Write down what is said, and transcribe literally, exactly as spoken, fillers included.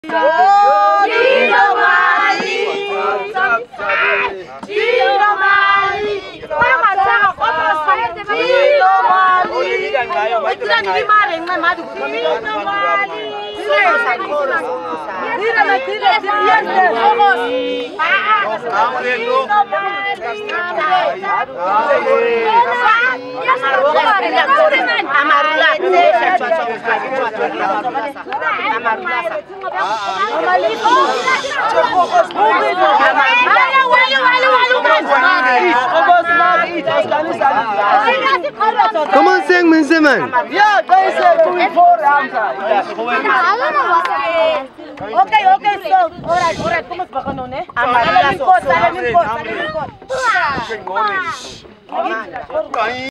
Come on, sing, man, Simon. Yeah, they say going for Okay, okay, so, alright, alright, come on, baka nun eh. Alamin ko, alamin ko, alamin ko.